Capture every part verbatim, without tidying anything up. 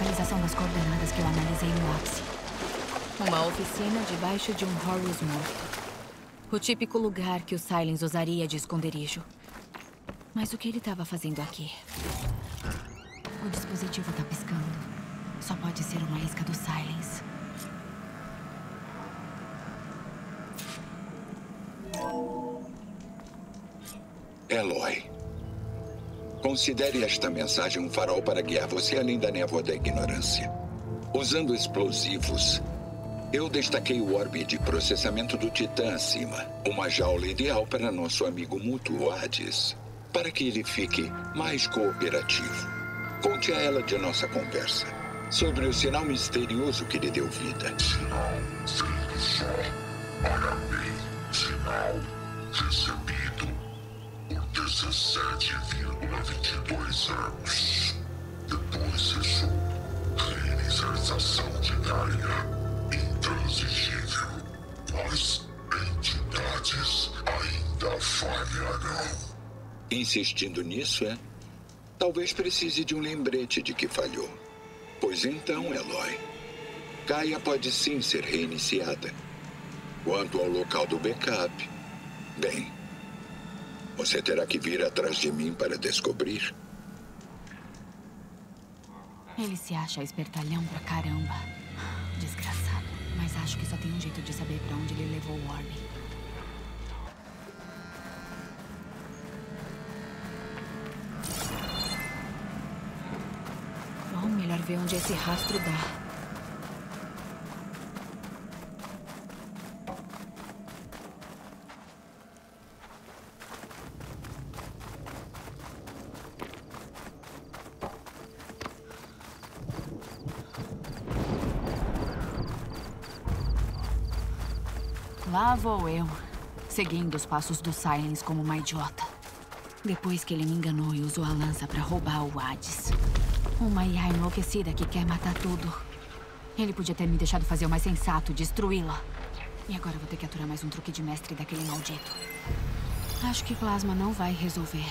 localização das coordenadas que eu analisei no ápice. Uma oficina debaixo de um Horus morto. O típico lugar que o Sylens usaria de esconderijo. Mas o que ele estava fazendo aqui? O dispositivo tá piscando. Só pode ser uma isca do Sylens. Eloy, considere esta mensagem um farol para guiar você além da névoa da ignorância. Usando explosivos, eu destaquei o orbe de processamento do Titã acima. Uma jaula ideal para nosso amigo mútuo Hades, para que ele fique mais cooperativo. Conte a ela de nossa conversa, sobre o sinal misterioso que lhe deu vida. Sinal sendo só para mim. Sinal recebido por dezessete vírgula vinte e dois anos. Depois cessou. Reinicialização de Gaia. Intransigível. Mas entidades ainda falharão. Insistindo nisso, é? Talvez precise de um lembrete de que falhou. Pois então, Eloy, Gaia pode sim ser reiniciada. Quanto ao local do backup, bem, você terá que vir atrás de mim para descobrir. Ele se acha espertalhão pra caramba. Desgraçado. Mas acho que só tem um jeito de saber pra onde ele levou o orbe. Bom, melhor ver onde esse rastro dá. Lá vou eu, seguindo os passos do Sylens como uma idiota. Depois que ele me enganou e usou a lança pra roubar o Hades. Uma I A enlouquecida que quer matar tudo. Ele podia ter me deixado fazer o mais sensato, destruí-la. E agora vou ter que aturar mais um truque de mestre daquele maldito. Acho que plasma não vai resolver.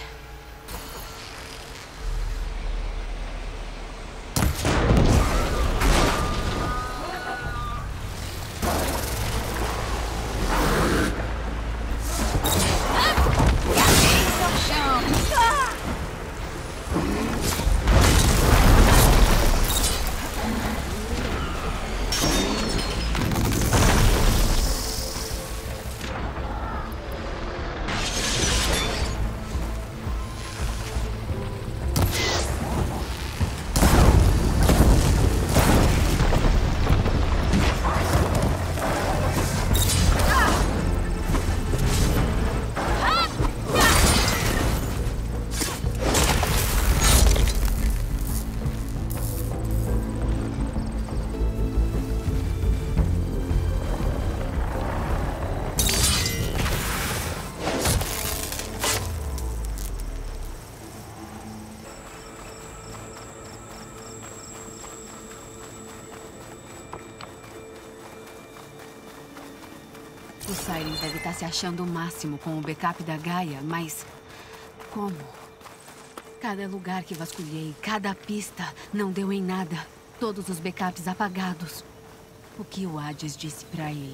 O Sylens deve estar se achando o máximo com o backup da Gaia, mas... como? Cada lugar que vasculhei, cada pista, não deu em nada. Todos os backups apagados. O que o Hades disse pra ele?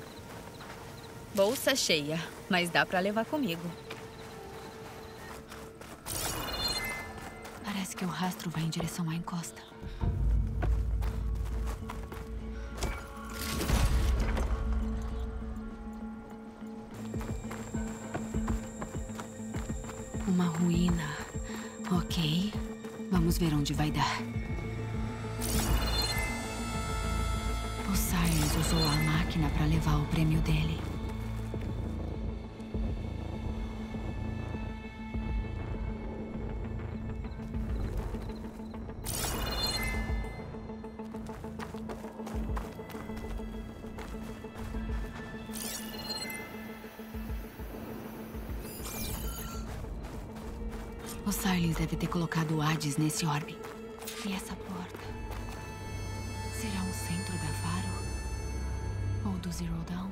Bolsa cheia, mas dá pra levar comigo. Parece que o rastro vai em direção à encosta. Uma ruína. Ok. Vamos ver onde vai dar. O Sylens usou a máquina para levar o prêmio dele. O Sylens deve ter colocado o Hades nesse orbe. E essa porta? Será um centro da Faro? Ou do Zero Dawn?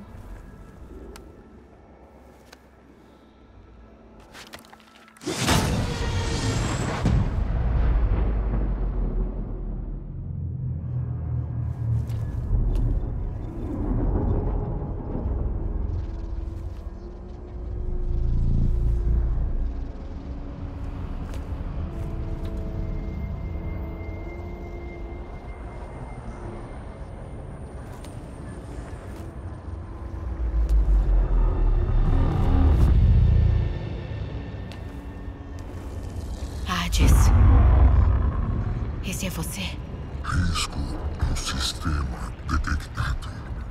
você? Risco ao sistema detectado.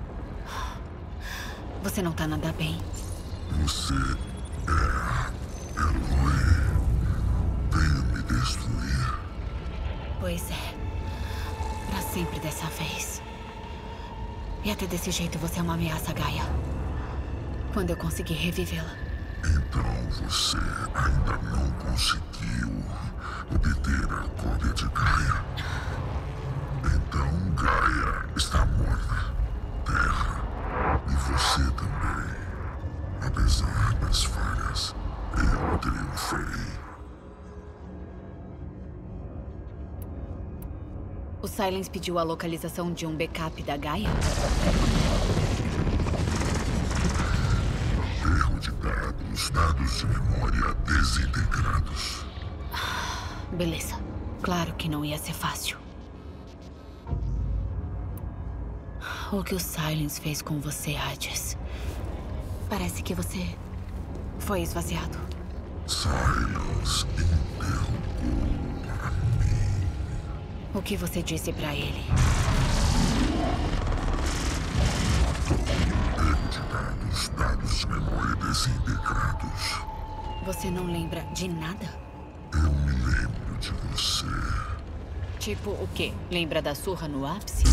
Você não tá nada bem. Você é Eloy. Veio me destruir. Pois é. Pra sempre dessa vez. E até desse jeito você é uma ameaça, Gaia. Quando eu conseguir revivê-la. Então você ainda não conseguiu obter a cópia de Gaia. Então Gaia está morta. Terra. E você também. Apesar das falhas, eu triunfei. O Silence pediu a localização de um backup da Gaia? Erro de dados, dados de memória desintegrados. Beleza. Claro que não ia ser fácil. O que o Silence fez com você, Hades? Parece que você foi esvaziado. Silence interrogou a mim. O que você disse pra ele? Erro de dados, dados de memória desintegrados. Você não lembra de nada? Eu me lembro de você. Tipo o quê? Lembra da surra no ápice?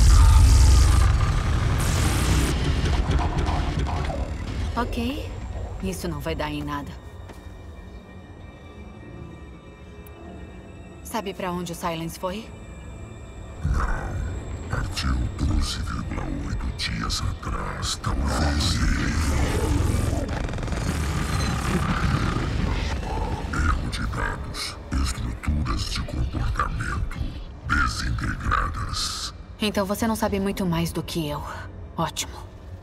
Ok. Isso não vai dar em nada. Sabe pra onde o Silence foi? Não. Partiu doze vírgula oito dias atrás, talvez. Erro de dados. Estruturas de comportamento desintegradas. Então você não sabe muito mais do que eu. Ótimo.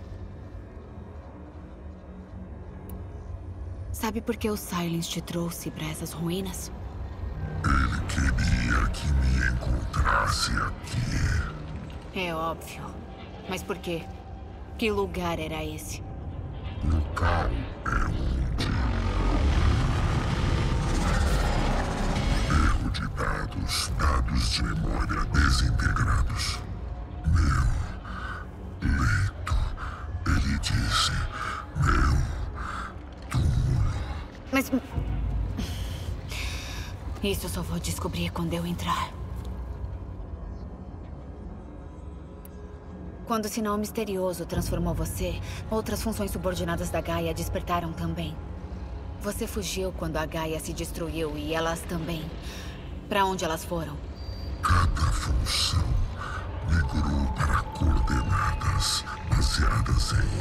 Sabe por que o Silence te trouxe pra essas ruínas? Ele queria que me encontrasse aqui. É óbvio. Mas por quê? Que lugar era esse? Local é onde? Erro de dados, dados de memória desintegrados. Meu leito, ele disse, meu túmulo. Mas... Isso eu só vou descobrir quando eu entrar. Quando o sinal misterioso transformou você, outras funções subordinadas da Gaia despertaram também. Você fugiu quando a Gaia se destruiu e elas também. Pra onde elas foram? Cada função migrou para coordenadas baseadas em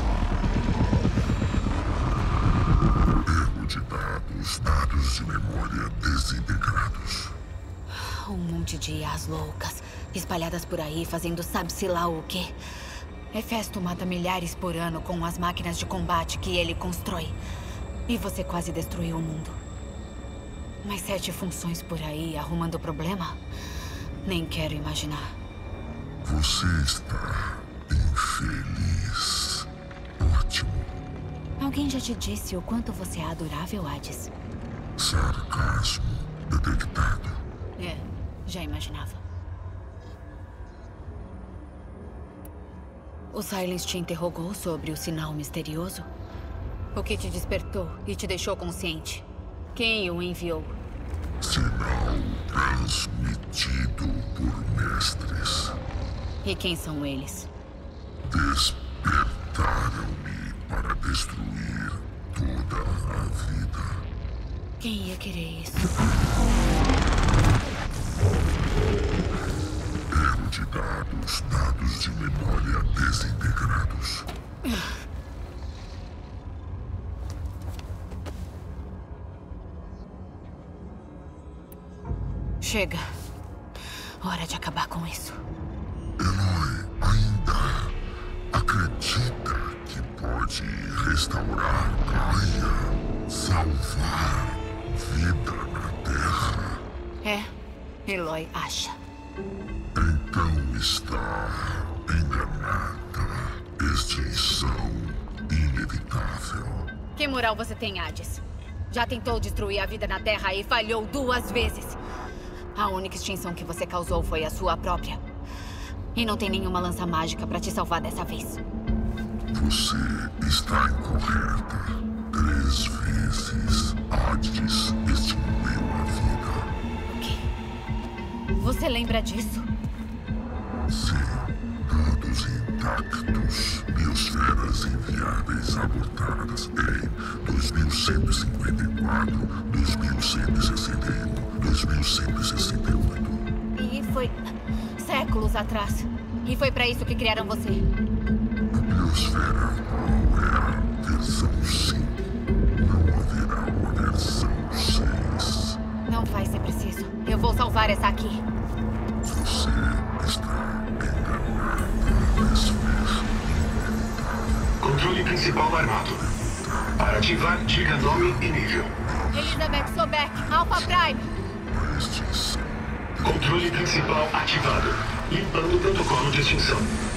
erro de dados, dados de memória desintegrados. Um monte de I As loucas, espalhadas por aí, fazendo sabe-se lá o quê. Hefesto mata milhares por ano com as máquinas de combate que ele constrói. E você quase destruiu o mundo. Mas sete funções por aí arrumando problema? Nem quero imaginar. Você está infeliz. Ótimo. Alguém já te disse o quanto você é adorável, Hades? Sarcasmo detectado. É, já imaginava. O Silence te interrogou sobre o sinal misterioso? O que te despertou e te deixou consciente? Quem o enviou? Sinal transmitido por mestres. E quem são eles? Despertaram-me para destruir toda a vida. Quem ia querer isso? Erro de dados, dados de memória desintegrados. Chega. Hora de acabar com isso. Eloy ainda acredita que pode restaurar Gaia, salvar vida na Terra. É, Eloy acha. Então está enganada. Extinção inevitável. Que moral você tem, Hades? Já tentou destruir a vida na Terra e falhou duas vezes. A única extinção que você causou foi a sua própria. E não tem nenhuma lança mágica pra te salvar dessa vez. Você está incorreta. Três vezes Hades extinguiu a vida. O quê? Você lembra disso? Sim, dados intactos. Biosferas inviáveis abortadas em dois mil cento e cinquenta e quatro, dois mil cento e sessenta e um, dois mil cento e sessenta e oito. E foi séculos atrás. E foi pra isso que criaram você. A biosfera atual é a versão cinco. Não haverá uma versão seis. Não vai ser preciso. Eu vou salvar essa aqui. Você está enganada. Desver. Controle principal armado. Para ativar, diga nome e nível. Elizabeth Sobek, Alpha Prime. A extinção Controle principal ativado. Limpando o protocolo de extinção.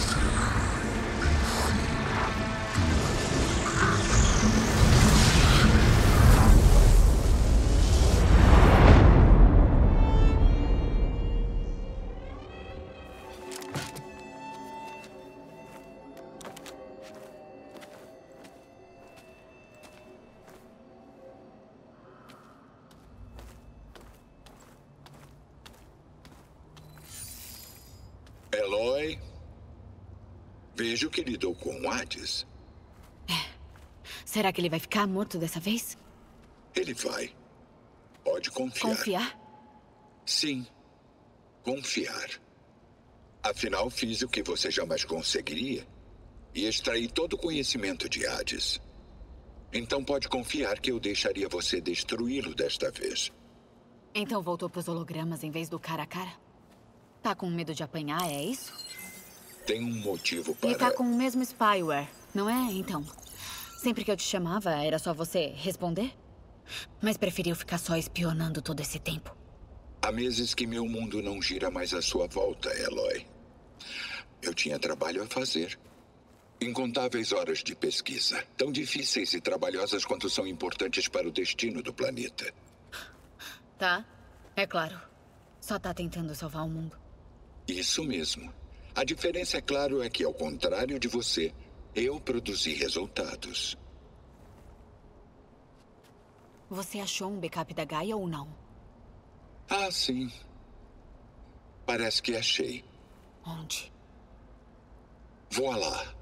Eloy, vejo que lidou com Hades. Será que ele vai ficar morto dessa vez? Ele vai. Pode confiar. Confiar? Sim, confiar. Afinal, fiz o que você jamais conseguiria e extraí todo o conhecimento de Hades. Então pode confiar que eu deixaria você destruí-lo desta vez. Então voltou pros hologramas em vez do cara a cara? Tá com medo de apanhar, é isso? Tem um motivo para... E tá com o mesmo spyware, não é? Então, sempre que eu te chamava, era só você responder? Mas preferiu ficar só espionando todo esse tempo. Há meses que meu mundo não gira mais à sua volta, Eloy. Eu tinha trabalho a fazer. Incontáveis horas de pesquisa, tão difíceis e trabalhosas quanto são importantes para o destino do planeta. Tá, é claro. Só tá tentando salvar o mundo. Isso mesmo. A diferença, é claro, é que, ao contrário de você, eu produzi resultados. Você achou um backup da Gaia ou não? Ah, sim. Parece que achei. Onde? Voa lá.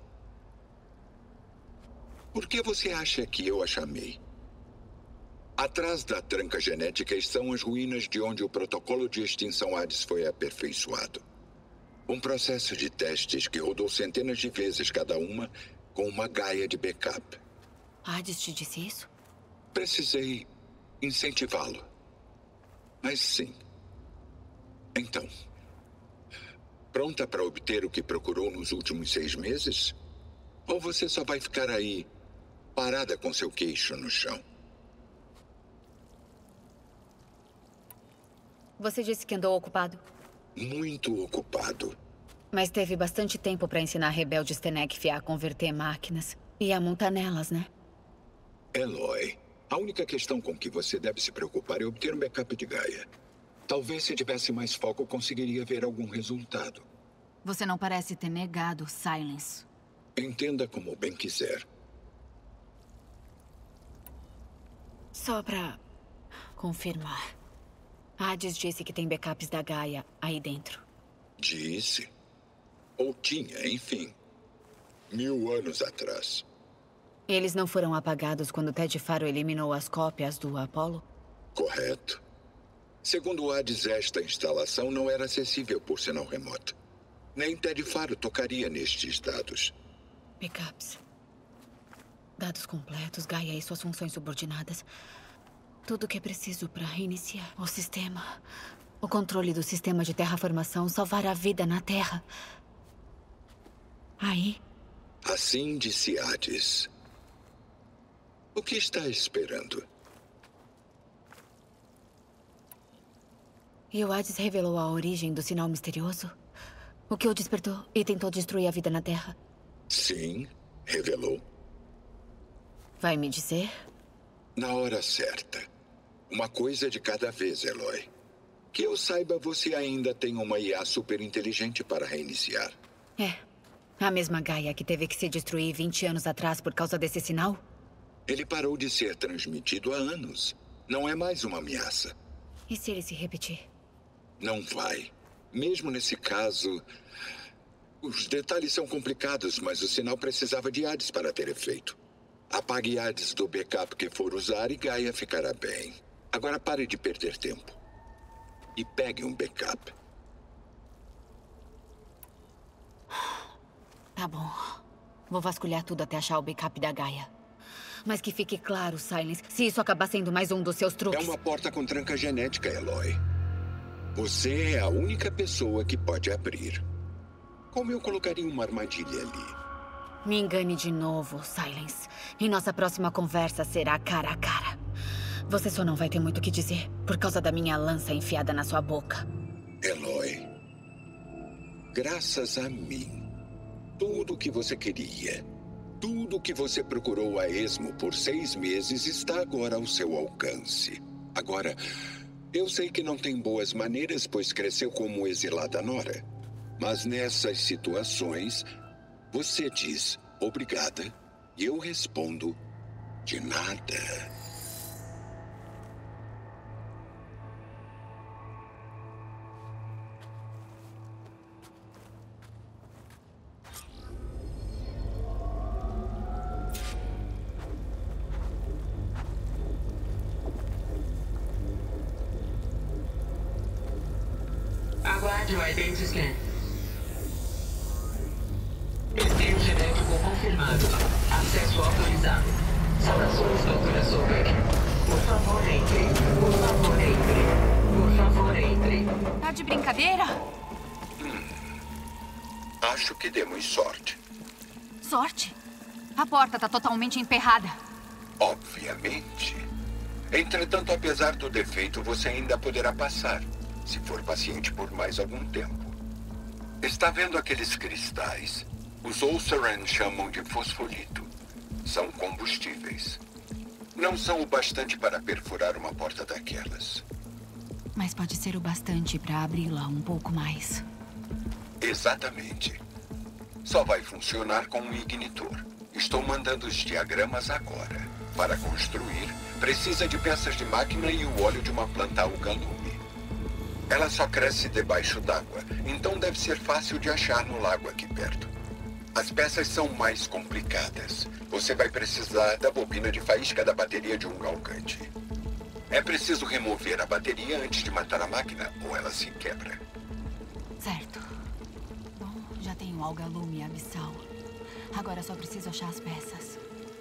Por que você acha que eu a chamei? Atrás da tranca genética estão as ruínas de onde o protocolo de extinção Hades foi aperfeiçoado. Um processo de testes que rodou centenas de vezes cada uma com uma Gaia de backup. Hades te disse isso? Precisei incentivá-lo. Mas sim. Então, pronta para obter o que procurou nos últimos seis meses? Ou você só vai ficar aí, parada com seu queixo no chão? Você disse que andou ocupado. Muito ocupado. Mas teve bastante tempo para ensinar rebeldes Tenekf a converter máquinas e a montar nelas, né? Eloy, a única questão com que você deve se preocupar é obter um backup de Gaia. Talvez se tivesse mais foco, conseguiria ver algum resultado. Você não parece ter negado Silence. Entenda como bem quiser. Só pra confirmar. Hades disse que tem backups da Gaia aí dentro. Disse. Ou tinha, enfim. Mil anos atrás. Eles não foram apagados quando Ted Faro eliminou as cópias do Apollo? Correto. Segundo Hades, esta instalação não era acessível por sinal remoto. Nem Ted Faro tocaria nestes dados. Backups. Dados completos, Gaia e suas funções subordinadas. Tudo o que é preciso para reiniciar o sistema. O controle do sistema de terraformação, salvar a vida na Terra. Aí... Assim disse Hades. O que está esperando? E o Hades revelou a origem do sinal misterioso? O que o despertou e tentou destruir a vida na Terra? Sim, revelou. Vai me dizer? Na hora certa. Uma coisa de cada vez, Eloy. Que eu saiba, você ainda tem uma I A super inteligente para reiniciar. É. A mesma Gaia que teve que se destruir vinte anos atrás por causa desse sinal? Ele parou de ser transmitido há anos. Não é mais uma ameaça. E se ele se repetir? Não vai. Mesmo nesse caso... Os detalhes são complicados, mas o sinal precisava de Hades para ter efeito. Apague Hades do backup que for usar e Gaia ficará bem. Agora pare de perder tempo. E pegue um backup. Tá bom. Vou vasculhar tudo até achar o backup da Gaia. Mas que fique claro, Silence, se isso acabar sendo mais um dos seus truques... É uma porta com tranca genética, Eloy. Você é a única pessoa que pode abrir. Como eu colocaria uma armadilha ali? Me engane de novo, Silence. E nossa próxima conversa será cara a cara. Você só não vai ter muito o que dizer por causa da minha lança enfiada na sua boca. Eloy, graças a mim, tudo o que você queria, tudo o que você procurou a esmo por seis meses está agora ao seu alcance. Agora, eu sei que não tem boas maneiras, pois cresceu como exilada nora. Mas nessas situações, você diz obrigada e eu respondo de nada. Aguarde o Identity Scan. Envio genético confirmado. Acesso autorizado. Saudações, doutora Sobek. Por favor, entre. Por favor, entre. Por favor, entre. Tá de brincadeira? Hum, acho que demos sorte. Sorte? A porta tá totalmente emperrada. Obviamente. Entretanto, apesar do defeito, você ainda poderá passar, se for paciente por mais algum tempo. Está vendo aqueles cristais? Os Oseran chamam de fosfolito. São combustíveis. Não são o bastante para perfurar uma porta daquelas. Mas pode ser o bastante para abri-la um pouco mais. Exatamente. Só vai funcionar com um ignitor. Estou mandando os diagramas agora. Para construir, precisa de peças de máquina e o óleo de uma planta algalume. Ela só cresce debaixo d'água, então deve ser fácil de achar no lago aqui perto. As peças são mais complicadas. Você vai precisar da bobina de faísca da bateria de um galgante. É preciso remover a bateria antes de matar a máquina, ou ela se quebra. Certo. Bom, já tenho algalume abissal. Agora só preciso achar as peças.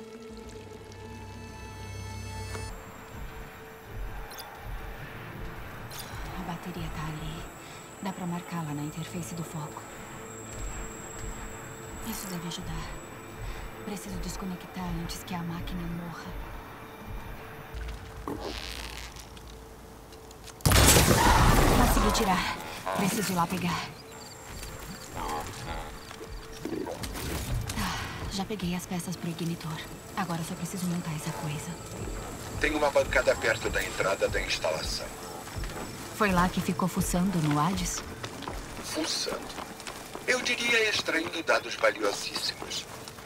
A bateria tá ali. Dá pra marcá-la na interface do foco. Isso deve ajudar. Preciso desconectar antes que a máquina morra. Consegui tirar. Preciso ir lá pegar. Tá, já peguei as peças pro ignitor. Agora só preciso montar essa coisa. Tem uma bancada perto da entrada da instalação. Foi lá que ficou fuçando no Hades? Fuçando? Eu diria extraindo dados valiosíssimos.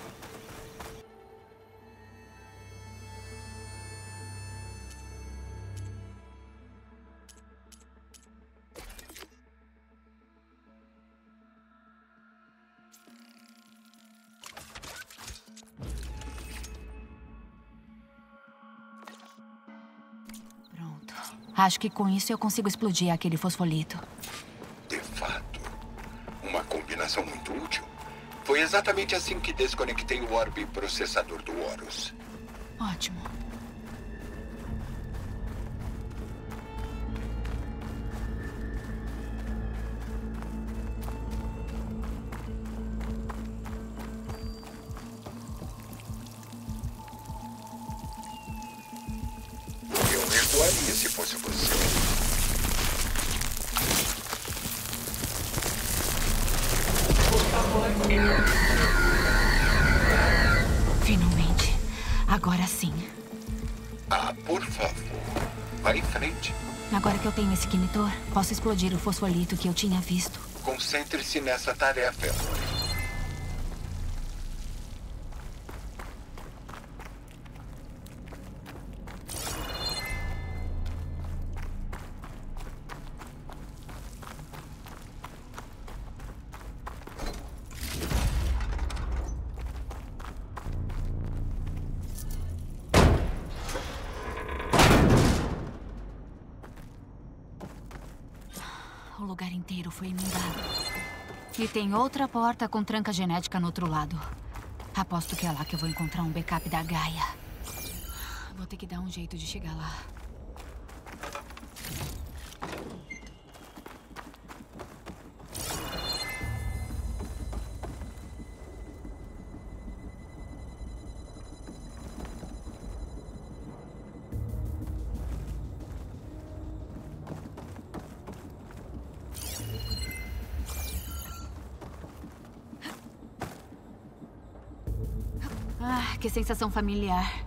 Pronto. Acho que com isso eu consigo explodir aquele fosfolito. De fato. Uma combinação muito útil. Foi exatamente assim que desconectei o orbe processador do Horus. Ótimo. Eu perdoaria se fosse você. Finalmente. Agora sim. Ah, por favor. Vá em frente. Agora que eu tenho esse ignitor, posso explodir o fosfolito que eu tinha visto. Concentre-se nessa tarefa, Eloy. O lugar inteiro foi inundado. E tem outra porta com tranca genética no outro lado. Aposto que é lá que eu vou encontrar um backup da Gaia. Vou ter que dar um jeito de chegar lá. Ah, que sensação familiar.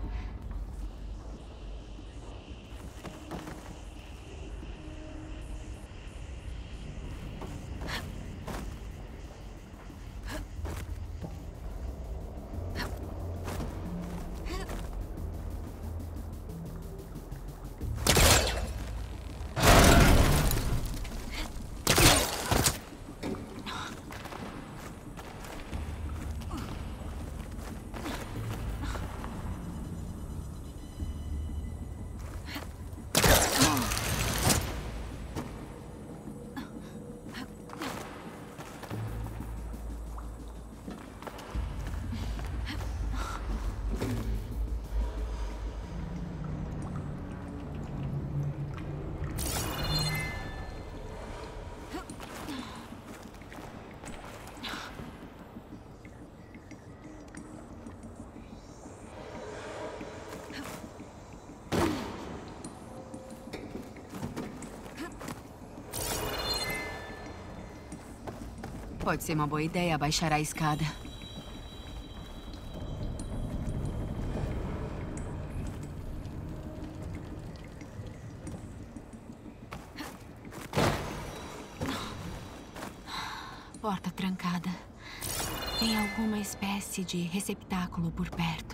Pode ser uma boa ideia abaixar a escada. Porta trancada. Tem alguma espécie de receptáculo por perto.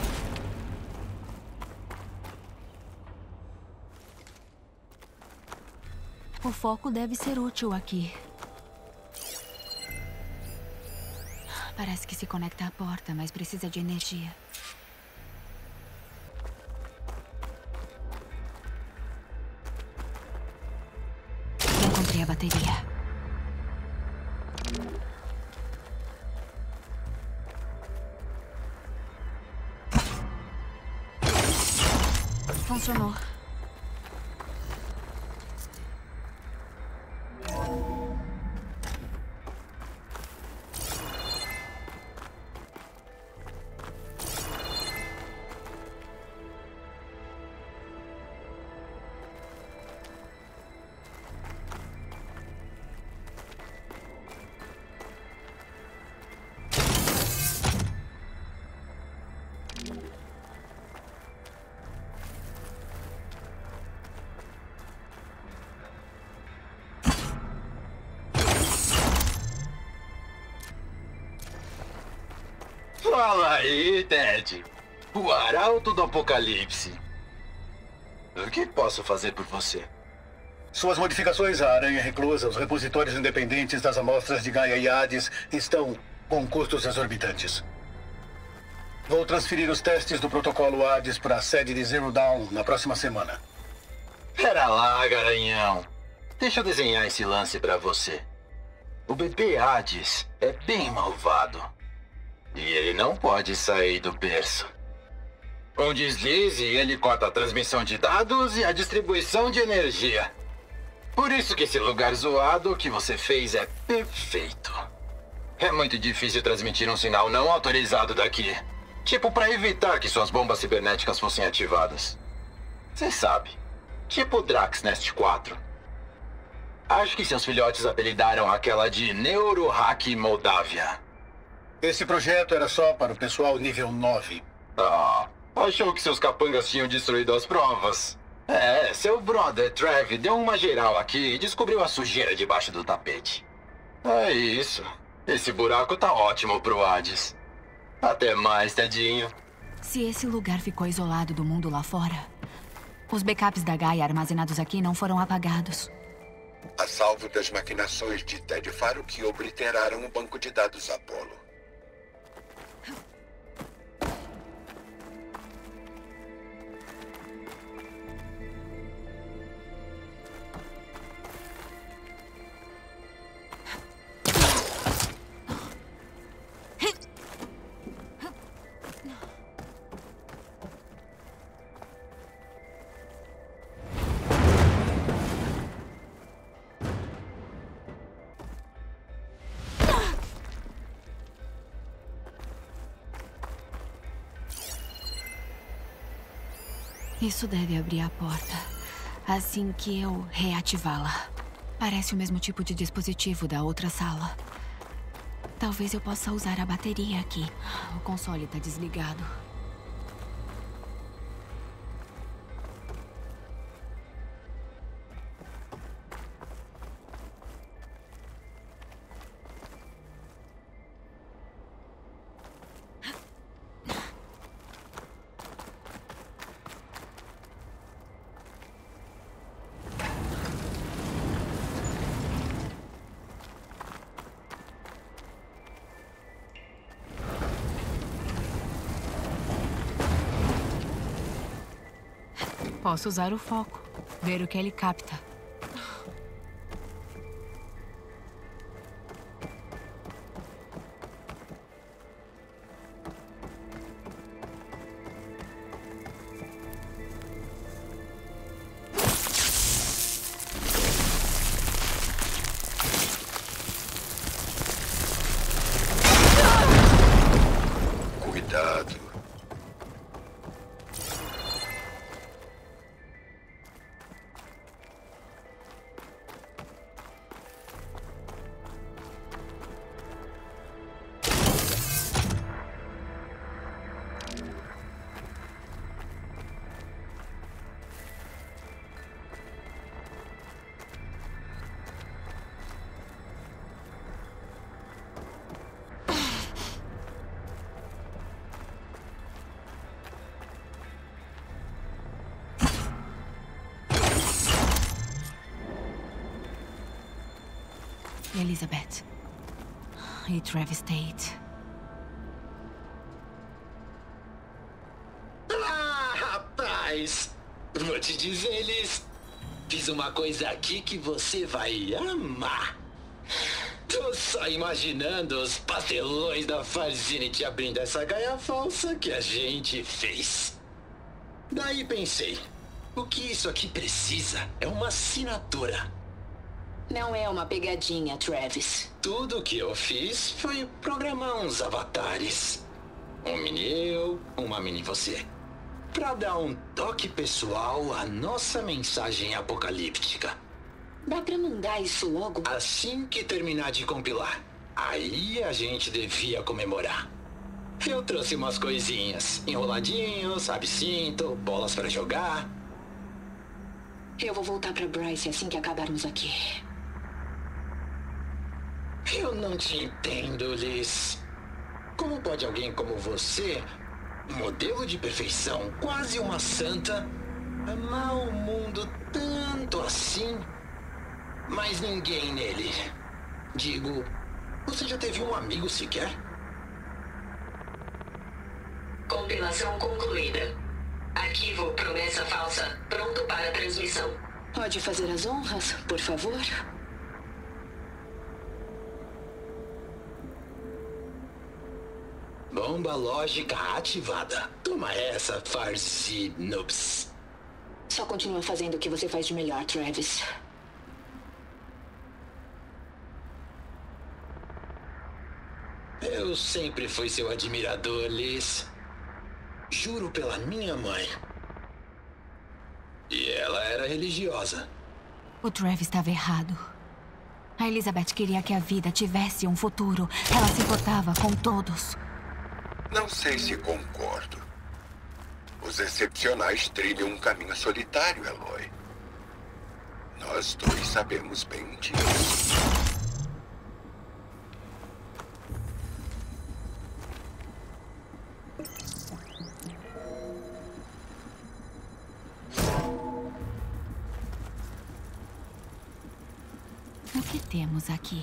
O foco deve ser útil aqui. Parece que se conecta à porta, mas precisa de energia. Encontrei a bateria. Funcionou. Fala aí, Ted. O Arauto do Apocalipse. O que posso fazer por você? Suas modificações à aranha reclusa, os repositórios independentes das amostras de Gaia e Hades estão com custos exorbitantes. Vou transferir os testes do protocolo Hades para a sede de Zero Dawn na próxima semana. Pera lá, garanhão. Deixa eu desenhar esse lance pra você. O bebê Hades é bem malvado. E ele não pode sair do berço. Com deslize, ele corta a transmissão de dados e a distribuição de energia. Por isso que esse lugar zoado que você fez é perfeito. É muito difícil transmitir um sinal não autorizado daqui. Tipo, para evitar que suas bombas cibernéticas fossem ativadas. Você sabe. Tipo Draxnest quatro. Acho que seus filhotes apelidaram aquela de Neurohack Moldávia. Esse projeto era só para o pessoal nível nove. Ah, achou que seus capangas tinham destruído as provas? É, seu brother Trev deu uma geral aqui e descobriu a sujeira debaixo do tapete. É isso. Esse buraco tá ótimo pro Hades. Até mais, tadinho. Se esse lugar ficou isolado do mundo lá fora, os backups da Gaia armazenados aqui não foram apagados. A salvo das maquinações de Ted Faro que obliteraram o banco de dados Apollo. Isso deve abrir a porta assim que eu reativá-la. Parece o mesmo tipo de dispositivo da outra sala. Talvez eu possa usar a bateria aqui. O console está desligado. Posso usar o foco, ver o que ele capta. Cuidado. Elizabeth e Travis Tate. Ah, rapaz! Vou te dizer, Liz. Fiz uma coisa aqui que você vai amar. Tô só imaginando os pastelões da Farzinity abrindo essa gaia falsa que a gente fez. Daí pensei, o que isso aqui precisa é uma assinatura. Não é uma pegadinha, Travis. Tudo que eu fiz foi programar uns avatares. Um mini eu, uma mini você. Pra dar um toque pessoal à nossa mensagem apocalíptica. Dá pra mandar isso logo? Assim que terminar de compilar. Aí a gente devia comemorar. Eu trouxe umas coisinhas. Enroladinhos, absinto, bolas pra jogar. Eu vou voltar pra Bryce assim que acabarmos aqui. Eu não te entendo, Liz. Como pode alguém como você, modelo de perfeição, quase uma santa, amar o mundo tanto assim, mas ninguém nele? Digo, você já teve um amigo sequer? Compilação concluída. Arquivo promessa falsa pronto para transmissão. Pode fazer as honras, por favor? Bomba lógica ativada. Toma essa, Farsi Noobs. Só continua fazendo o que você faz de melhor, Travis. Eu sempre fui seu admirador, Liz. Juro pela minha mãe. E ela era religiosa. O Travis estava errado. A Elizabeth queria que a vida tivesse um futuro. Ela se importava com todos. Não sei se concordo. Os excepcionais trilham um caminho solitário, Eloy. Nós dois sabemos bem disso. O que temos aqui?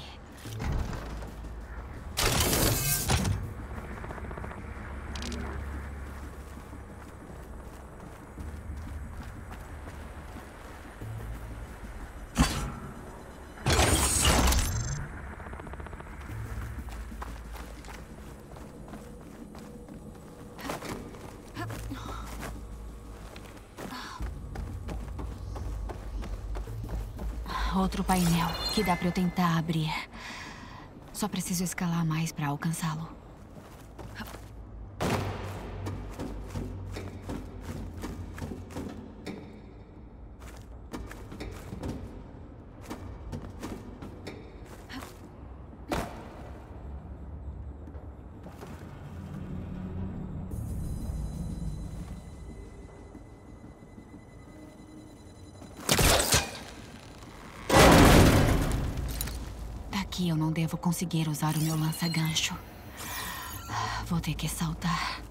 Outro painel que dá pra eu tentar abrir. Só preciso escalar mais pra alcançá-lo. Aqui eu não devo conseguir usar o meu lança-gancho. Vou ter que saltar.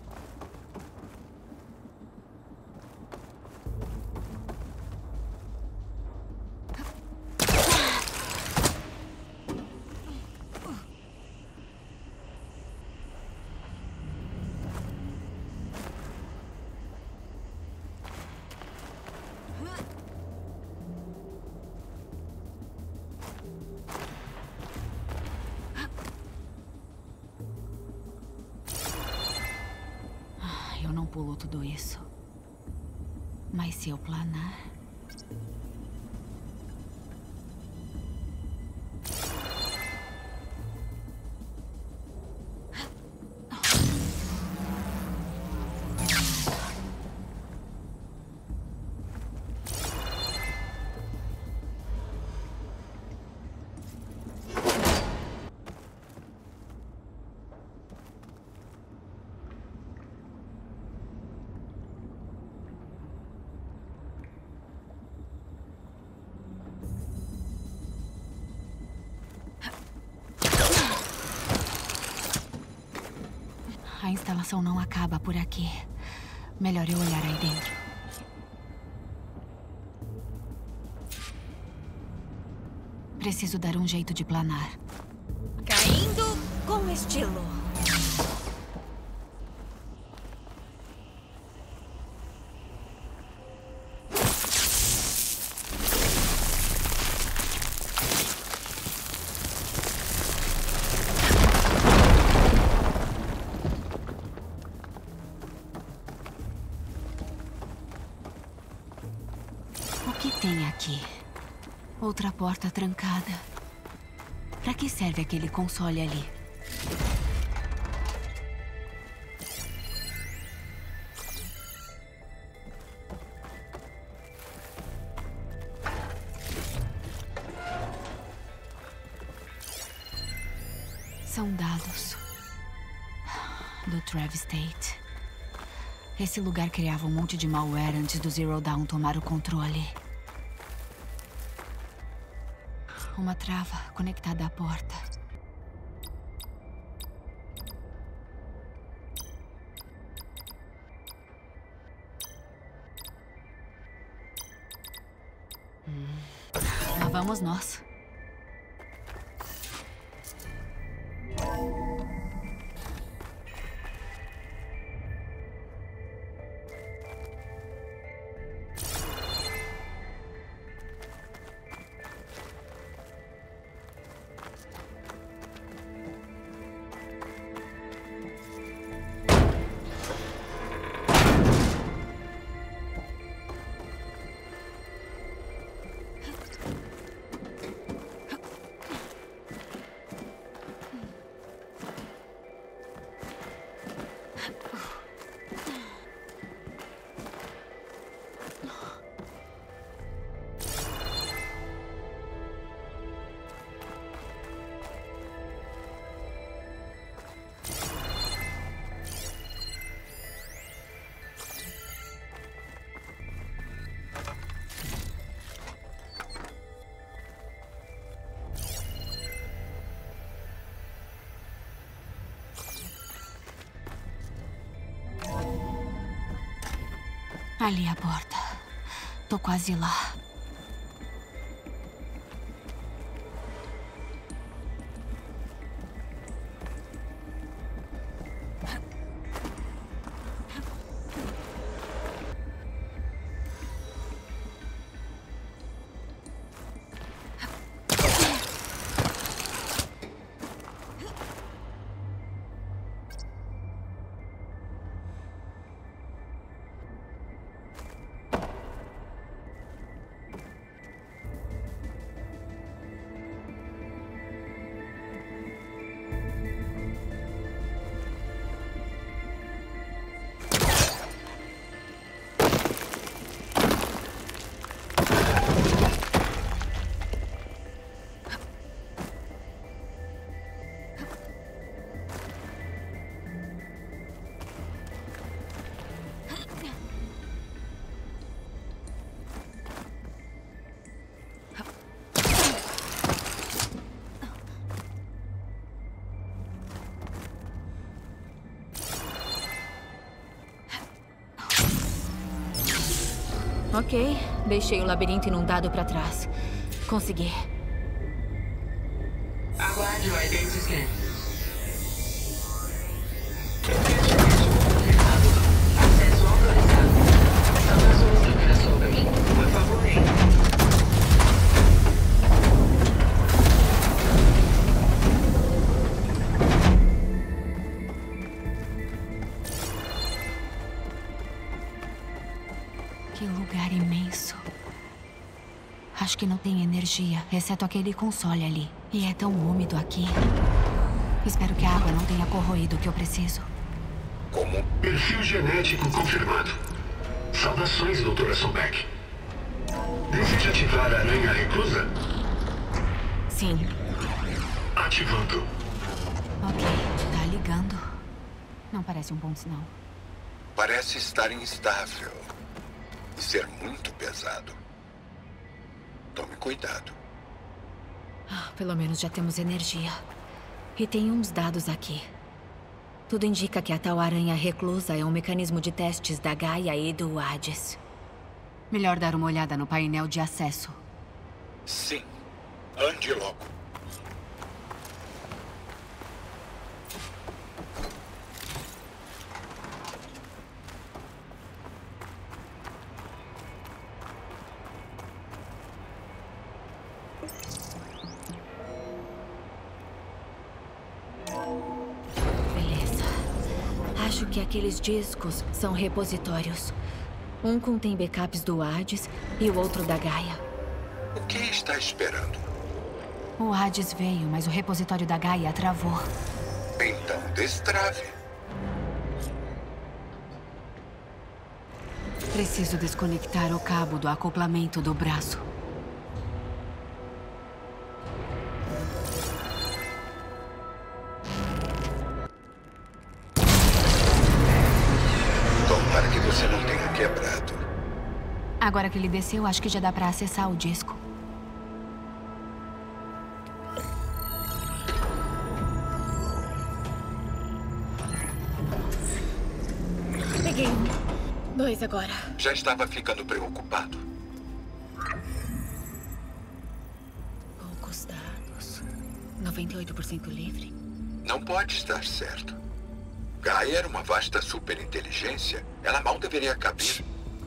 Eu não pulo tudo isso. Mas se eu planar... A instalação não acaba por aqui. Melhor eu olhar aí dentro. Preciso dar um jeito de planar. Caindo com estilo. O que tem aqui? Outra porta trancada. Pra que serve aquele console ali? São dados do Travis Tate. Esse lugar criava um monte de malware antes do Zero Dawn tomar o controle. Uma trava conectada à porta. Hum. Lá vamos nós. Ali a porta. Tô quase lá. Ok, deixei o labirinto inundado pra trás. Consegui. Aguarde o Identity Scan. Acesso autorizado. Saudações, doutora Sobek. Por favor, entre. Que lugar imenso. Acho que não tem energia, exceto aquele console ali. E é tão úmido aqui. Espero que a água não tenha corroído o que eu preciso. Como? Perfil genético confirmado. Saudações, doutora Sobek. Deseja ativar a aranha reclusa? Sim. Ativando. Ok, tá ligando. Não parece um bom sinal. Parece estar instável. E ser muito pesado. Tome cuidado. Ah, pelo menos já temos energia. E tem uns dados aqui. Tudo indica que a tal aranha reclusa é um mecanismo de testes da Gaia e do Hades. Melhor dar uma olhada no painel de acesso. Sim. Ande logo. Beleza. Acho que aqueles discos são repositórios. Um contém backups do Hades e o outro da Gaia. O que está esperando? O Hades veio, mas o repositório da Gaia travou. Então destrave. Preciso desconectar o cabo do acoplamento do braço. Tomara que você não tenha quebrado. Agora que ele desceu, acho que já dá pra acessar o disco. Peguei um. Dois agora. Já estava ficando preocupado. Poucos dados. noventa e oito por cento livre. Não pode estar certo. Gaia era uma vasta superinteligência. Ela mal deveria caber.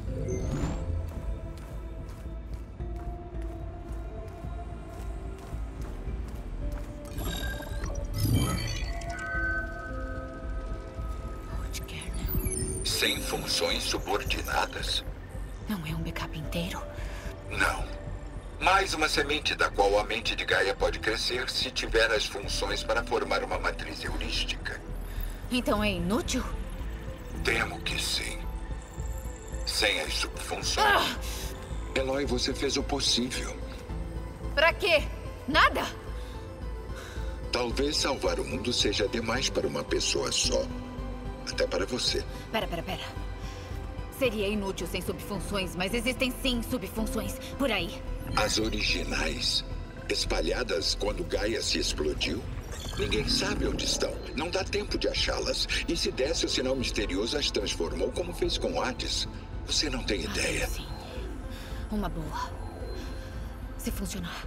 Sem funções subordinadas? Não é um backup inteiro? Não. Mais uma semente da qual a mente de Gaia pode crescer se tiver as funções para formar uma matriz heurística. Então é inútil? Temo que sim. Sem as subfunções. Ah! Eloy, você fez o possível. Pra quê? Nada? Talvez salvar o mundo seja demais para uma pessoa só. Até para você. Pera, pera, pera. Seria inútil sem subfunções, mas existem sim subfunções por aí. As originais, espalhadas quando Gaia se explodiu? Ninguém sabe onde estão. Não dá tempo de achá-las. E se desse o sinal misterioso, as transformou como fez com Hades. Você não tem ideia. Ah, sim. Uma boa. Se funcionar.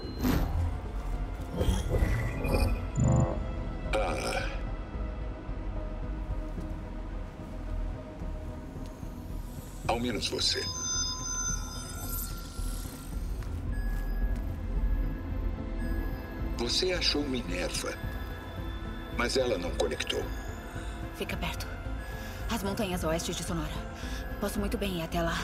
Ah. Ao menos você. Você achou Minerva, mas ela não conectou. Fica perto. As montanhas a oeste de Sonora. Posso muito bem ir até lá.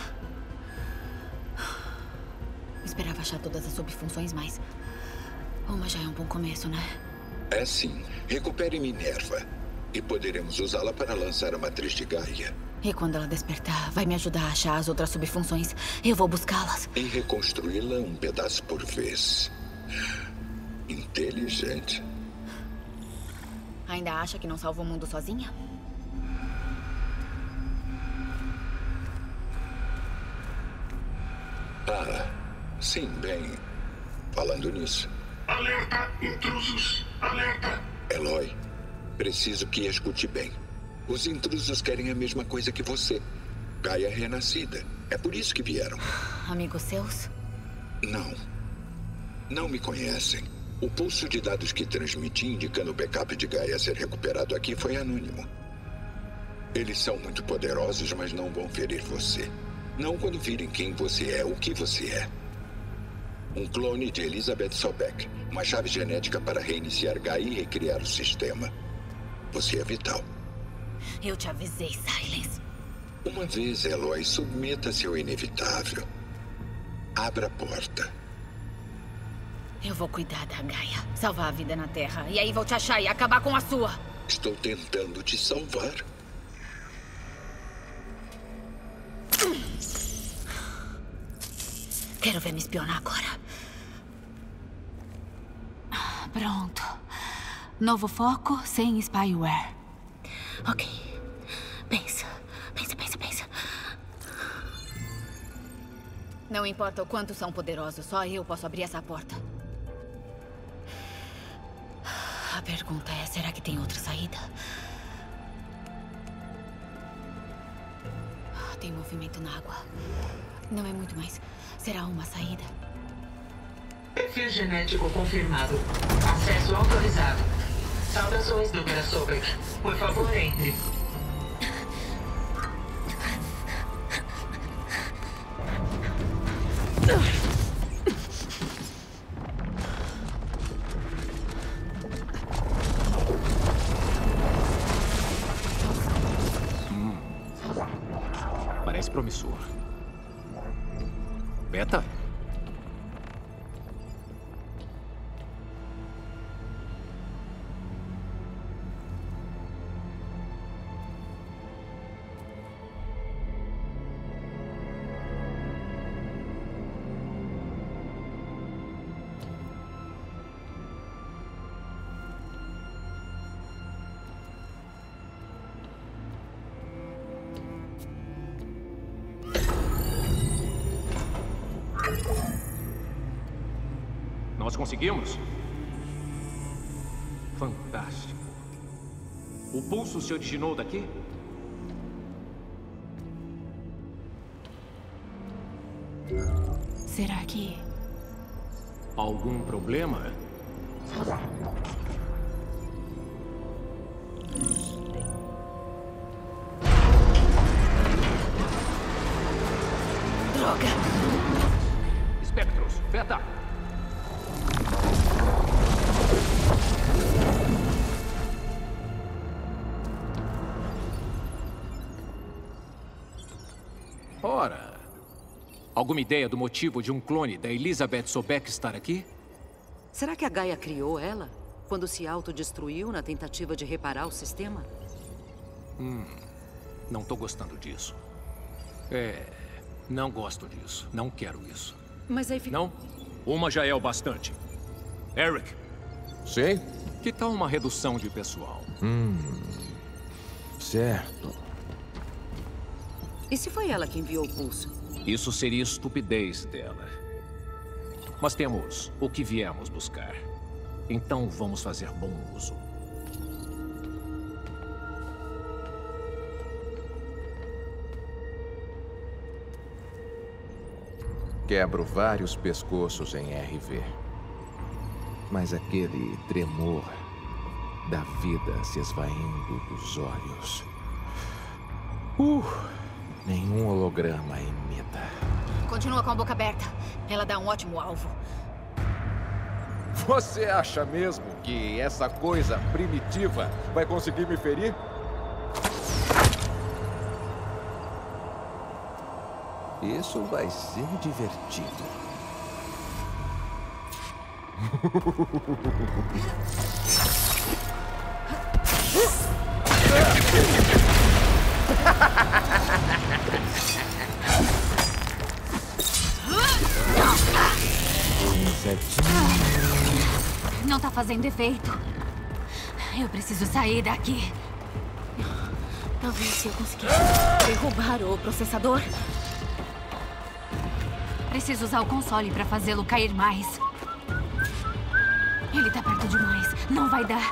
Esperava achar todas as subfunções, mas uma já é um bom começo, né? É sim. Recupere Minerva e poderemos usá-la para lançar a matriz de Gaia. E quando ela despertar, vai me ajudar a achar as outras subfunções. Eu vou buscá-las. E reconstruí-la um pedaço por vez. Inteligente. Ainda acha que não salva o mundo sozinha? Ah, sim, bem... Falando nisso... Alerta, intrusos! Alerta! Eloy, preciso que escute bem. Os intrusos querem a mesma coisa que você. Gaia renascida. É por isso que vieram. Amigos seus? Não. Não me conhecem. O pulso de dados que transmiti indicando o backup de Gaia ser recuperado aqui foi anônimo. Eles são muito poderosos, mas não vão ferir você. Não quando virem quem você é, o que você é. Um clone de Elizabeth Sobek. Uma chave genética para reiniciar Gaia e recriar o sistema. Você é vital. Eu te avisei, Silence. Uma vez, Eloy, submeta-se ao inevitável. Abra a porta. Eu vou cuidar da Gaia, salvar a vida na Terra. E aí vou te achar e acabar com a sua. Estou tentando te salvar. Quero ver me espionar agora. Pronto. Novo foco sem spyware. Ok. Pensa. Pensa, pensa, pensa. Não importa o quanto são poderosos, só eu posso abrir essa porta. A pergunta é, será que tem outra saída? Tem movimento na água. Não é muito, mas será uma saída? Perfil genético confirmado. Acesso autorizado. Saudações, doutora Sobek. Por favor, entre. Hum. Parece promissor. Beta? Nós conseguimos? Fantástico. O pulso se originou daqui? Será que... Algum problema? Droga! Spectros, Beta! Ora, alguma ideia do motivo de um clone da Elizabeth Sobek estar aqui? Será que a Gaia criou ela quando se autodestruiu na tentativa de reparar o sistema? Hum, não tô gostando disso. É, não gosto disso. Não quero isso. Mas aí fica... Não? Uma já é o bastante. Eric. Sim? Que tal uma redução de pessoal? Hum... Certo. E se foi ela que enviou o pulso? Isso seria estupidez dela. Mas temos o que viemos buscar. Então vamos fazer bom uso. Quebro vários pescoços em R V. Mas aquele tremor da vida se esvaindo dos olhos. Uh, nenhum holograma imita. Continua com a boca aberta. Ela dá um ótimo alvo. Você acha mesmo que essa coisa primitiva vai conseguir me ferir? Isso vai ser divertido. Não tá fazendo efeito. Eu preciso sair daqui. Talvez se eu conseguir derrubar o processador. Preciso usar o console pra fazê-lo cair mais. Ele tá perto demais. Não vai dar.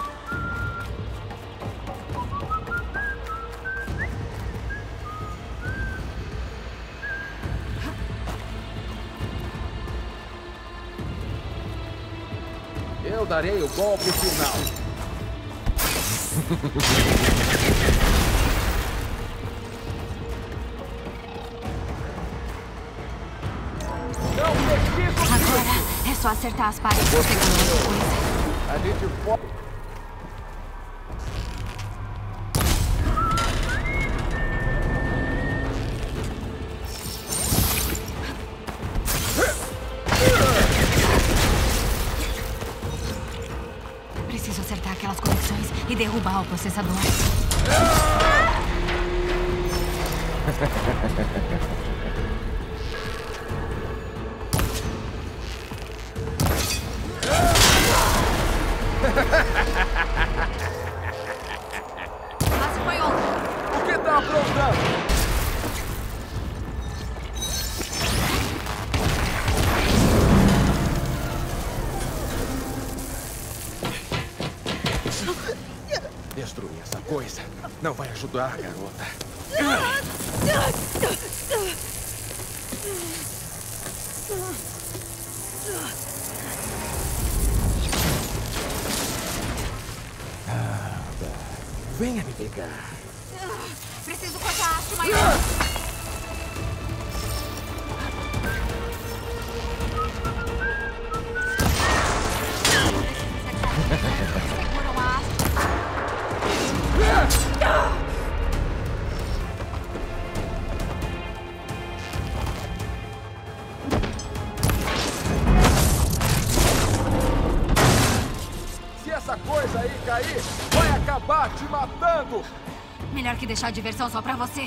Eu darei o golpe final. Agora é só acertar as paredes e pegar outra coisa. A gente pode... Preciso acertar aquelas conexões e derrubar o processador. Quase foi ontem. O que tá aprontando? Destruir essa coisa não vai ajudar, garota. Venha me pegar. Preciso cortar a haste maior. Seguram a haste. Se essa coisa aí cair, vai acabar te matando. Melhor que deixar a diversão só pra você.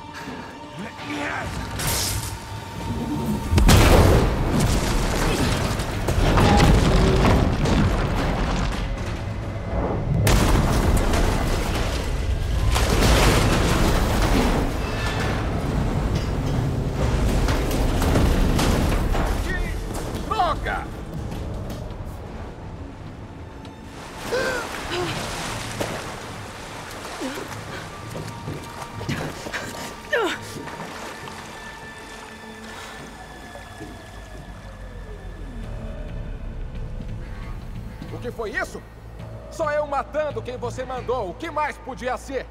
Que droga! O que foi isso? Só eu matando quem você mandou. O que mais podia ser?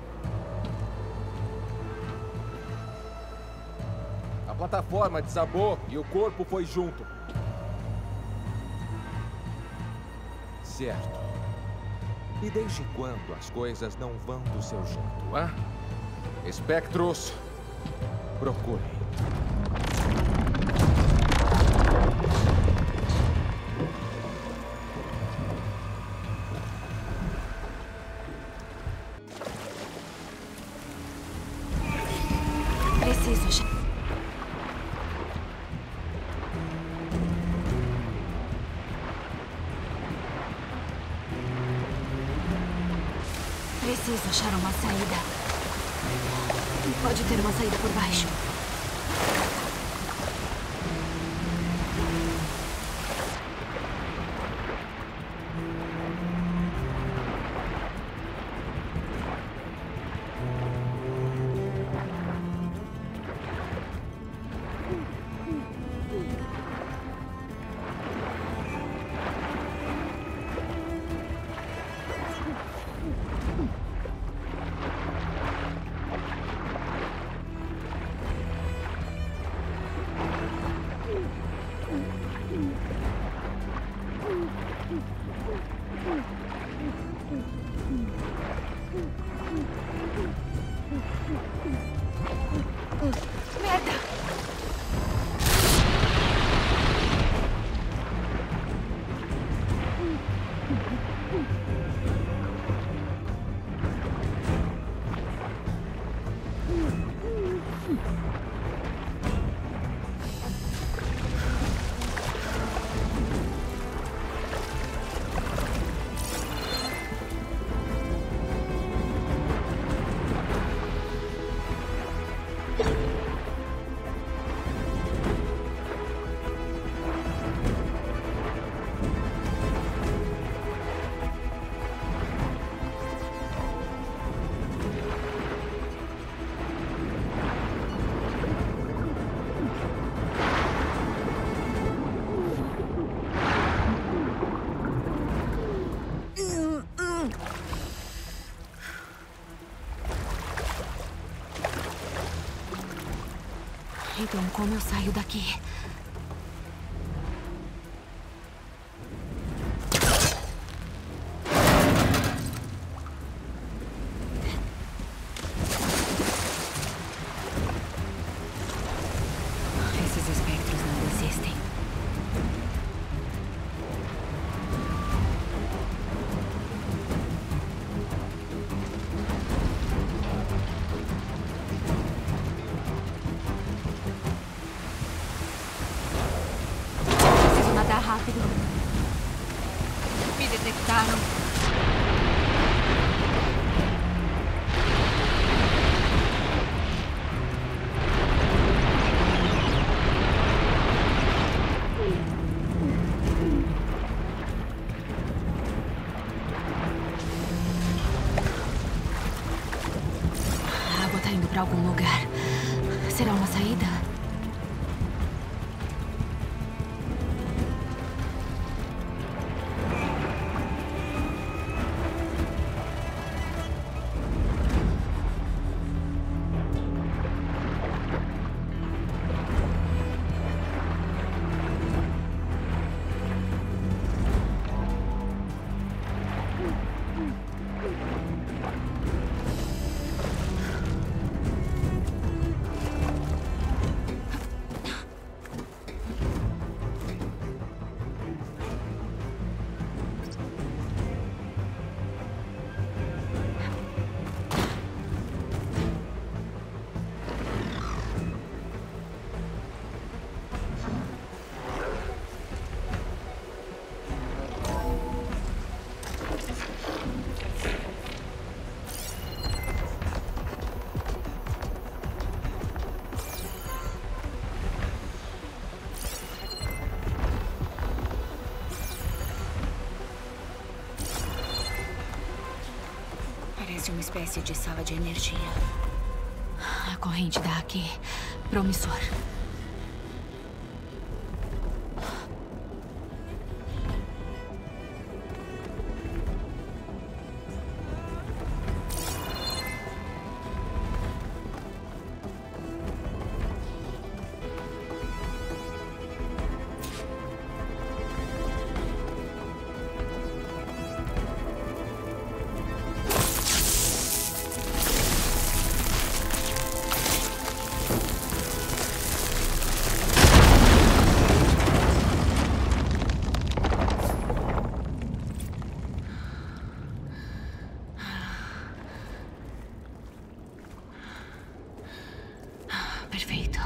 A plataforma desabou e o corpo foi junto. Certo. E desde quando as coisas não vão do seu jeito, hã? Espectros, procurem. Preciso já. Preciso achar uma saída. Pode ter uma saída por baixo. Então, como eu saio daqui? Esses espectros não existem. Preciso nadar rápido. Me detectaram. A água tá indo pra algum lugar. Será uma saída? Parece uma espécie de sala de energia. A corrente dá aqui. Promissor. Perfeito.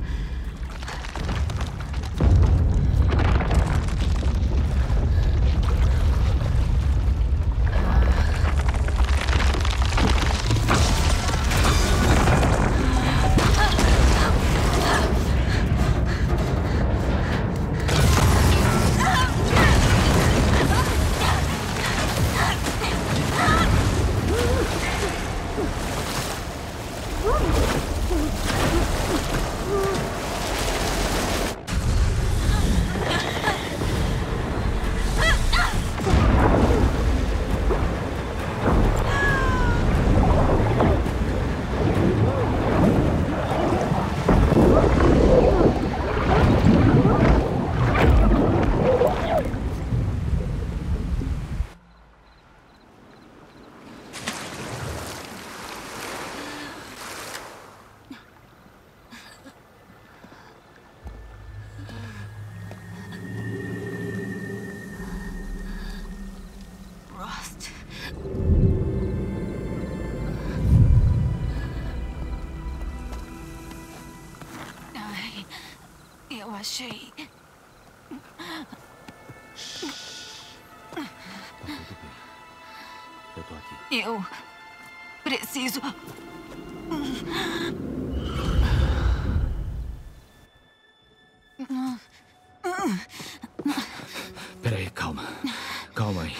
Rost. Ai, eu achei. Eu tô aqui. Eu preciso. Peraí, calma. Calma aí.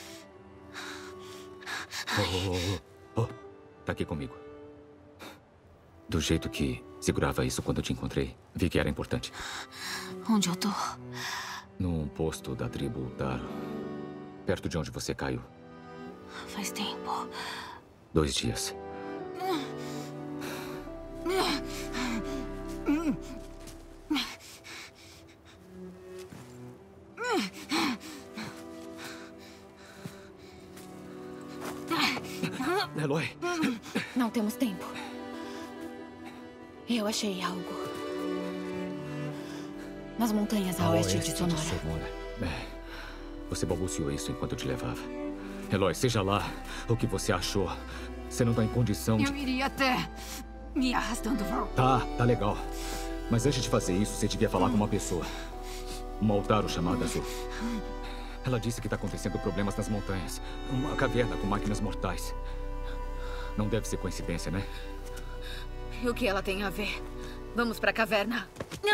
Oh, oh, oh, oh. Tá aqui comigo. Do jeito que segurava isso quando eu te encontrei, vi que era importante. Onde eu tô? Num posto da tribo Taro. Perto de onde você caiu. Faz tempo. Dois dias. Eloy. Não temos tempo. Eu achei algo. Nas montanhas a, a oeste, oeste de Sonora. De Sonora. É. Você balbuciou isso enquanto eu te levava. Eloy, seja lá o que você achou. Você não tá em condição de... Eu iria até me arrastando, Val. Tá, tá legal. Mas antes de fazer isso, você devia falar com uma pessoa. Uma Altaro chamada Azul. Ela disse que tá acontecendo problemas nas montanhas. Uma caverna com máquinas mortais. Não deve ser coincidência, né? E o que ela tem a ver? Vamos pra caverna.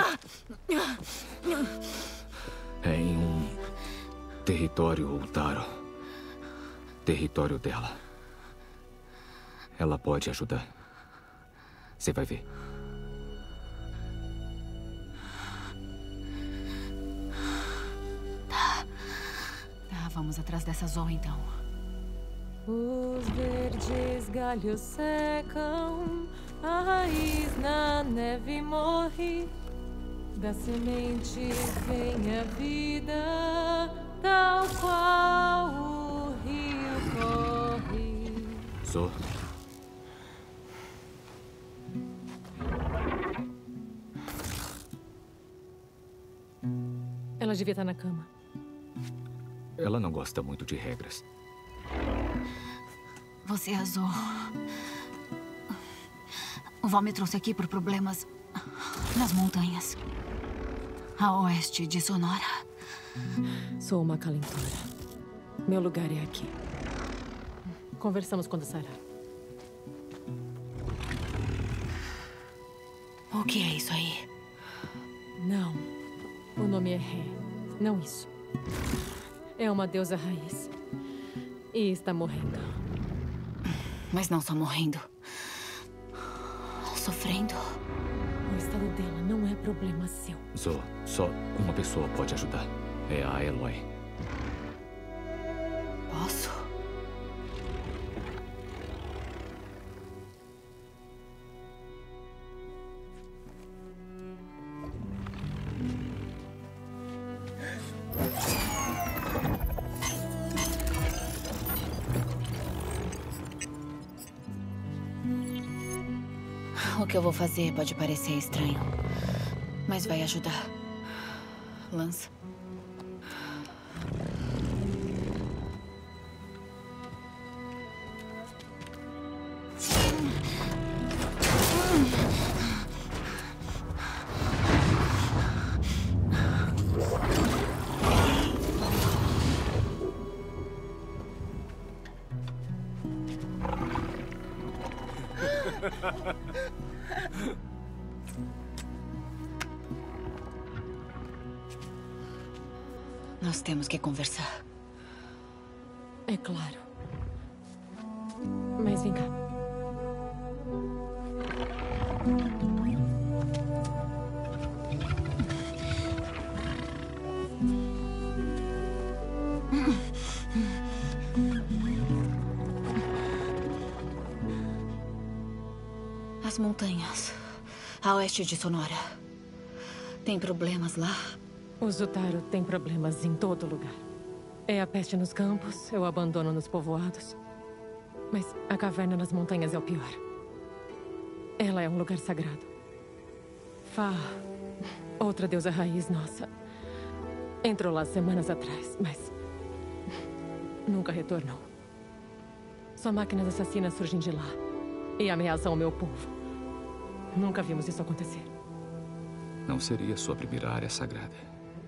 É em um território Altaro. Território dela. Ela pode ajudar. Você vai ver. Tá. Tá, vamos atrás dessa Zoe, então. Os verdes galhos secam, a raiz na neve morre. Da semente vem a vida, tal qual o rio corre. Zo. Ela devia estar na cama. Ela não gosta muito de regras. Você azul. O Val me trouxe aqui por problemas nas montanhas. A oeste de Sonora. Sou uma calentora. Meu lugar é aqui. Conversamos quando sarar. O que é isso aí? Não. O nome é Ré. Não isso. É uma deusa raiz. E está morrendo. Mas não só morrendo. Sofrendo. O estado dela não é problema seu. Zo, só uma pessoa pode ajudar. É a Eloy. Posso? O que eu vou fazer pode parecer estranho, mas vai ajudar. Lança. Nós temos que conversar. É claro. Mas vem cá. As montanhas a oeste de Sonora. Tem problemas lá? O Zutaro tem problemas em todo lugar. É a peste nos campos, é o abandono nos povoados. Mas a caverna nas montanhas é o pior. Ela é um lugar sagrado. Fá, outra deusa raiz nossa, entrou lá semanas atrás, mas nunca retornou. Só máquinas assassinas surgem de lá e ameaçam o meu povo. Nunca vimos isso acontecer. Não seria sua primeira área sagrada.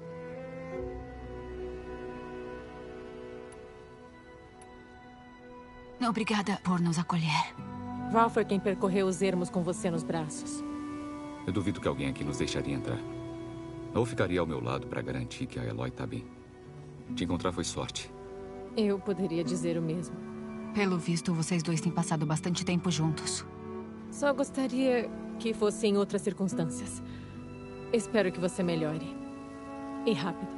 Obrigada por nos acolher. Val foi quem percorreu os ermos com você nos braços. Eu duvido que alguém aqui nos deixaria entrar. Ou ficaria ao meu lado para garantir que a Eloy tá bem. Te encontrar foi sorte. Eu poderia dizer o mesmo. Pelo visto, vocês dois têm passado bastante tempo juntos. Só gostaria que fosse em outras circunstâncias. Espero que você melhore. E rápido.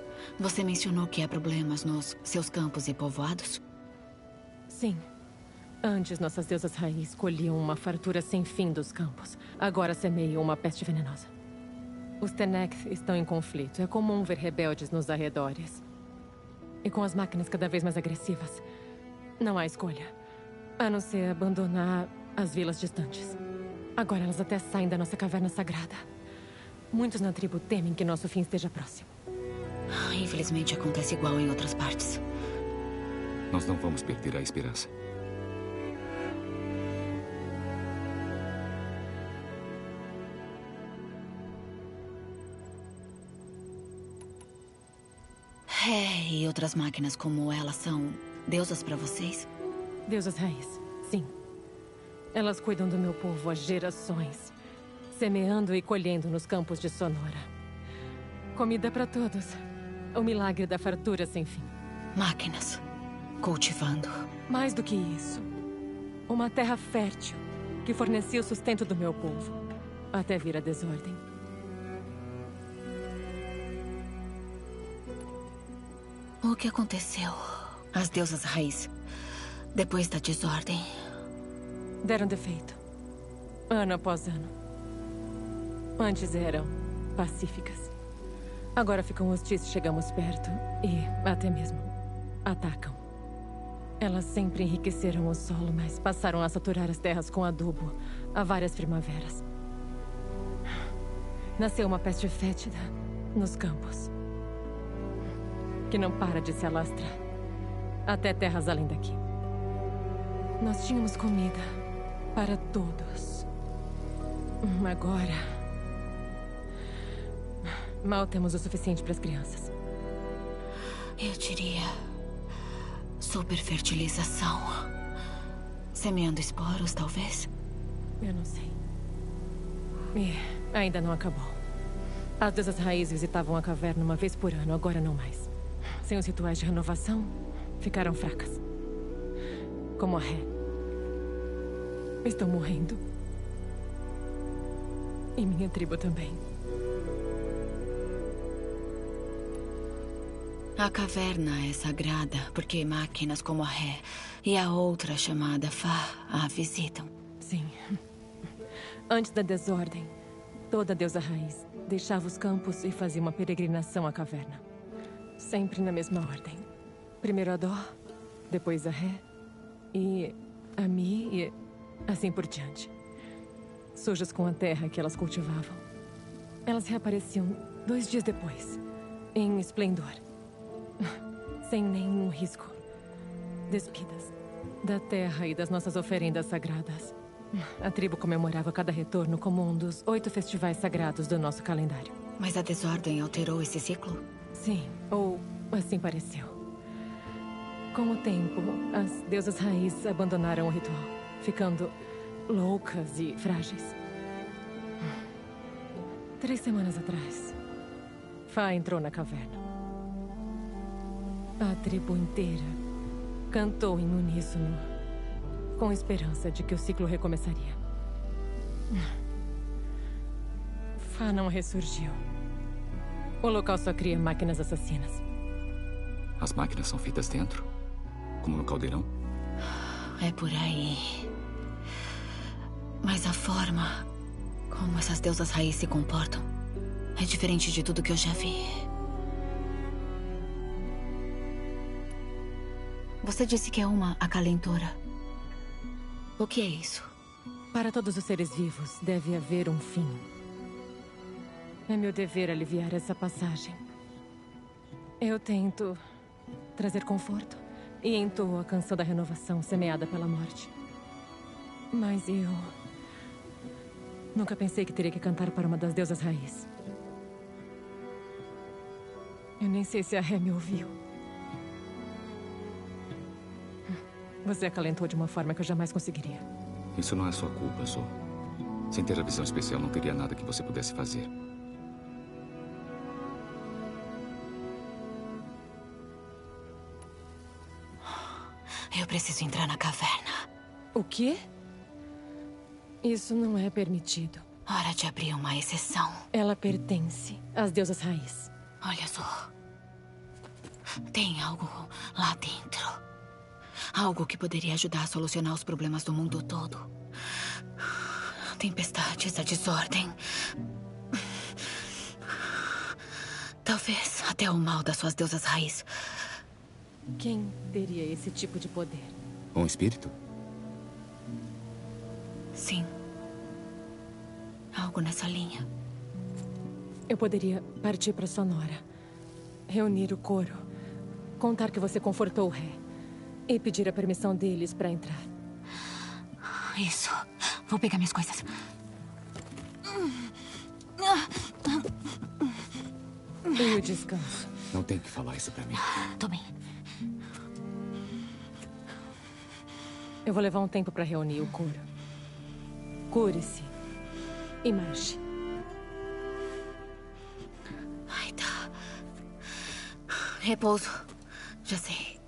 Você mencionou que há problemas nos seus campos e povoados? Sim. Antes, nossas deusas raiz colhiam uma fartura sem fim dos campos. Agora semeiam uma peste venenosa. Os Tenekth estão em conflito. É comum ver rebeldes nos arredores. E com as máquinas cada vez mais agressivas, não há escolha, a não ser abandonar as vilas distantes. Agora elas até saem da nossa caverna sagrada. Muitos na tribo temem que nosso fim esteja próximo. Infelizmente acontece igual em outras partes. Nós não vamos perder a esperança. É, e outras máquinas como ela são deusas pra vocês? Deusas raiz, sim. Elas cuidam do meu povo há gerações, semeando e colhendo nos campos de Sonora. Comida pra todos. O milagre da fartura sem fim. Máquinas. Cultivando. Mais do que isso. Uma terra fértil que fornecia o sustento do meu povo, até vir a desordem. O que aconteceu? As deusas raiz, depois da desordem? Deram defeito. Ano após ano. Antes eram pacíficas. Agora ficam hostis se chegamos perto e até mesmo atacam. Elas sempre enriqueceram o solo, mas passaram a saturar as terras com adubo há várias primaveras. Nasceu uma peste fétida nos campos, que não para de se alastrar até terras além daqui. Nós tínhamos comida para todos. Agora, mal temos o suficiente para as crianças. Eu diria superfertilização. Semeando esporos, talvez? Eu não sei. E ainda não acabou. As deusas raiz visitavam a caverna uma vez por ano, agora não mais. Sem os rituais de renovação, ficaram fracas. Como a Ré. Estão morrendo. E minha tribo também. A caverna é sagrada porque máquinas como a Ré e a outra chamada Fá a visitam. Sim. Antes da desordem, toda deusa raiz deixava os campos e fazia uma peregrinação à caverna. Sempre na mesma ordem. Primeiro a Dó, depois a Ré e a Mi e assim por diante. Sujas com a terra que elas cultivavam. Elas reapareciam dois dias depois, em esplendor. Sem nenhum risco. Despidas da terra e das nossas oferendas sagradas. A tribo comemorava cada retorno como um dos oito festivais sagrados do nosso calendário. Mas a desordem alterou esse ciclo? Sim, ou assim pareceu. Com o tempo, as deusas raiz abandonaram o ritual, ficando loucas e frágeis. Três semanas atrás, Fá entrou na caverna. A tribo inteira cantou em uníssono, com esperança de que o ciclo recomeçaria. Fá não ressurgiu. O local só cria máquinas assassinas. As máquinas são feitas dentro? Como no caldeirão? É por aí. Mas a forma como essas deusas raiz se comportam é diferente de tudo que eu já vi. Você disse que é uma acalentora. O que é isso? Para todos os seres vivos, deve haver um fim. É meu dever aliviar essa passagem. Eu tento trazer conforto e entoo a canção da renovação semeada pela morte. Mas eu nunca pensei que teria que cantar para uma das deusas raiz. Eu nem sei se a Ré me ouviu. Você acalentou de uma forma que eu jamais conseguiria. Isso não é sua culpa, Zo. Sem ter a visão especial, não teria nada que você pudesse fazer. Eu preciso entrar na caverna. O quê? Isso não é permitido. Hora de abrir uma exceção. Ela pertence às deusas raiz. Olha só. Tem algo lá dentro. Algo que poderia ajudar a solucionar os problemas do mundo todo. Tempestades, a desordem. Talvez até o mal das suas deusas raiz. Quem teria esse tipo de poder? Um espírito? Sim. Algo nessa linha. Eu poderia partir para Sonora, reunir o coro, contar que você confortou o ré e pedir a permissão deles para entrar. Isso. Vou pegar minhas coisas. E o descanso? Não tem que falar isso pra mim. Tô bem. Eu vou levar um tempo para reunir o coro. Cure-se e marche. Ai, tá. Repouso. Já sei.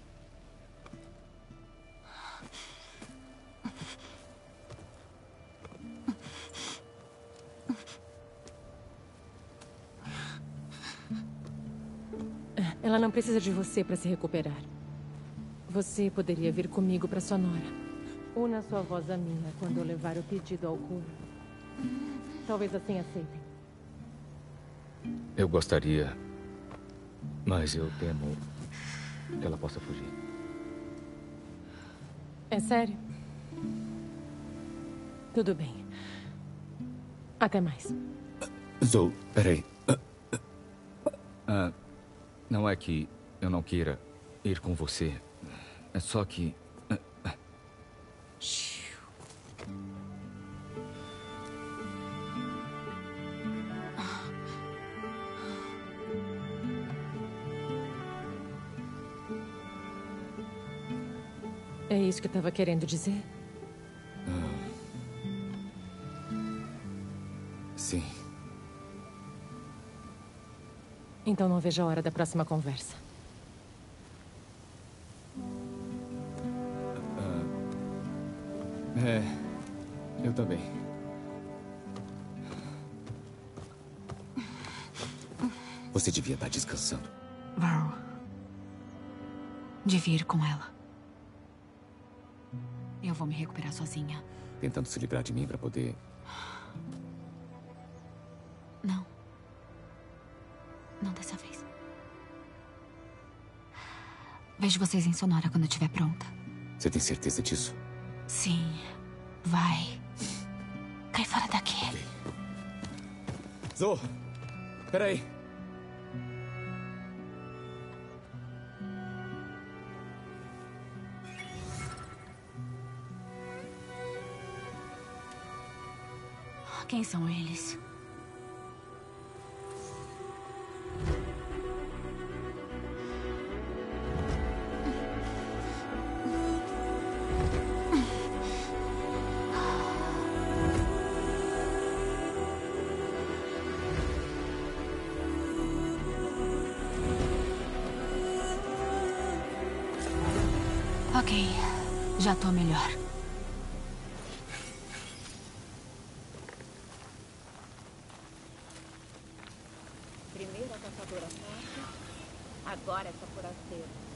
Ela não precisa de você para se recuperar. Você poderia vir comigo para Sonora. Una sua voz à minha quando eu levar o pedido ao coro. Talvez assim aceitem. Eu gostaria, mas eu temo que ela possa fugir. É sério? Tudo bem. Até mais. Zoe, peraí. Ah, não é que eu não queira ir com você. É só que... É isso que estava querendo dizer? Ah. Sim. Então não vejo a hora da próxima conversa. Ah. É, eu também. Você devia estar descansando. Varl. Devia ir com ela. Eu vou me recuperar sozinha. Tentando se livrar de mim para poder... Não. Não dessa vez. Vejo vocês em Sonora quando eu estiver pronta. Você tem certeza disso? Sim. Vai. Cai fora daqui. Okay. Zoe, peraí. Quem são eles? Ok, já tô melhor. Primeiro a caçadora forte, agora essa forasteira.